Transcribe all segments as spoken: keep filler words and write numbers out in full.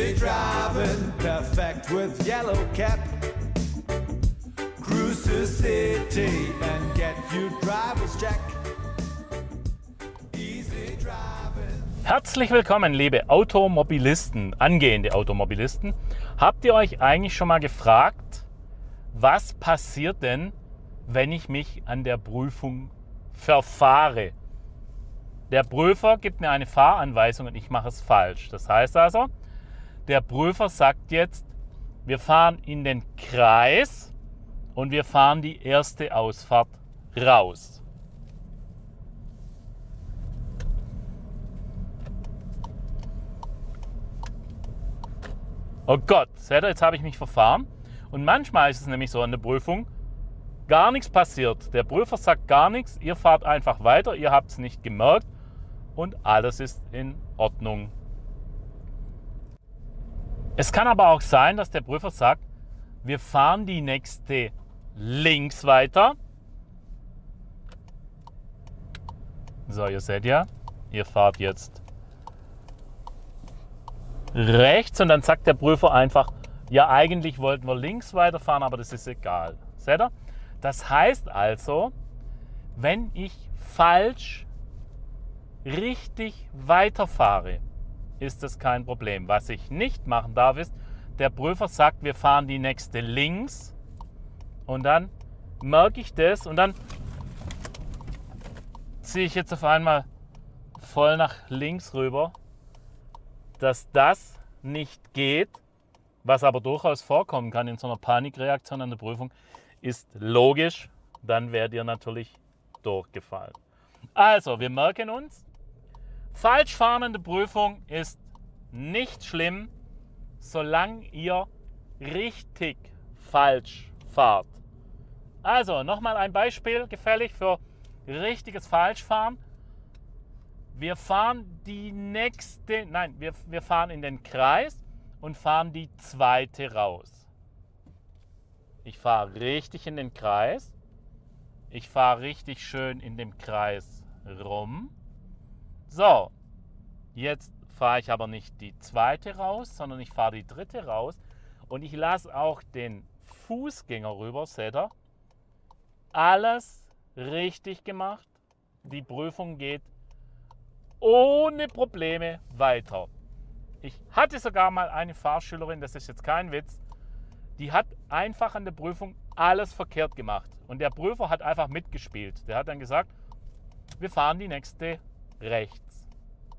Easy driving, perfect with yellow cap. Cruise to city and get you driver's check. Easy driving. Herzlich willkommen, liebe Automobilisten, angehende Automobilisten. Habt ihr euch eigentlich schon mal gefragt, was passiert denn, wenn ich mich an der Prüfung verfahre? Der Prüfer gibt mir eine Fahranweisung und ich mache es falsch. Das heißt also, der Prüfer sagt jetzt, wir fahren in den Kreis und wir fahren die erste Ausfahrt raus. Oh Gott, seht ihr, jetzt habe ich mich verfahren. Und manchmal ist es nämlich so an der Prüfung, gar nichts passiert. Der Prüfer sagt gar nichts, ihr fahrt einfach weiter, ihr habt es nicht gemerkt und alles ist in Ordnung. Es kann aber auch sein, dass der Prüfer sagt, wir fahren die nächste links weiter. So, ihr seht ja, ihr fahrt jetzt rechts und dann sagt der Prüfer einfach, ja, eigentlich wollten wir links weiterfahren, aber das ist egal. Seht ihr? Das heißt also, wenn ich falsch richtig weiterfahre, ist das kein Problem. Was ich nicht machen darf, ist, der Prüfer sagt, wir fahren die nächste links und dann merke ich das und dann ziehe ich jetzt auf einmal voll nach links rüber, dass das nicht geht, was aber durchaus vorkommen kann in so einer Panikreaktion an der Prüfung, ist logisch, dann werdet ihr natürlich durchgefallen. Also, wir merken uns, falsch fahren in der Prüfung ist nicht schlimm, solange ihr richtig falsch fahrt. Also, nochmal ein Beispiel gefällig für richtiges Falschfahren. Wir fahren die nächste, nein, wir, wir fahren in den Kreis und fahren die zweite raus. Ich fahre richtig in den Kreis. Ich fahre richtig schön in dem Kreis rum. So, jetzt fahre ich aber nicht die zweite raus, sondern ich fahre die dritte raus. Und ich lasse auch den Fußgänger rüber, seht ihr? Alles richtig gemacht. Die Prüfung geht ohne Probleme weiter. Ich hatte sogar mal eine Fahrschülerin, das ist jetzt kein Witz, die hat einfach an der Prüfung alles verkehrt gemacht. Und der Prüfer hat einfach mitgespielt. Der hat dann gesagt, wir fahren die nächste rechts.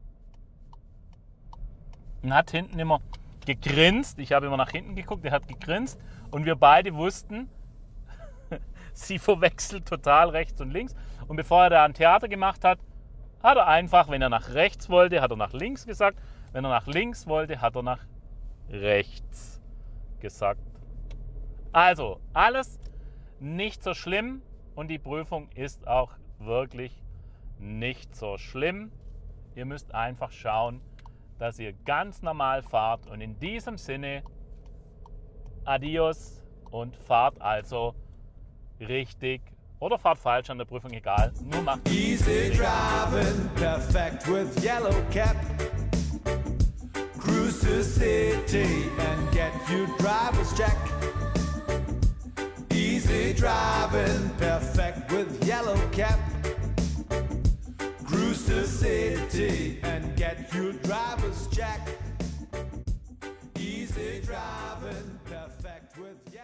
Und hat hinten immer gegrinst. Ich habe immer nach hinten geguckt, der hat gegrinst. Und wir beide wussten, sie verwechselt total rechts und links. Und bevor er da ein Theater gemacht hat, hat er einfach, wenn er nach rechts wollte, hat er nach links gesagt. Wenn er nach links wollte, hat er nach rechts gesagt. Also, alles nicht so schlimm und die Prüfung ist auch wirklich nicht so schlimm. Ihr müsst einfach schauen, dass ihr ganz normal fahrt und in diesem Sinne, adios und fahrt also richtig oder fahrt falsch an der Prüfung, egal, nur macht Easy driving, perfect with yellow cap. Cruise to city and get you driver's check. Easy driving, perfect with yellow cap. Cruise to city and get you driver's check. Easy driving, perfect with yellow cap.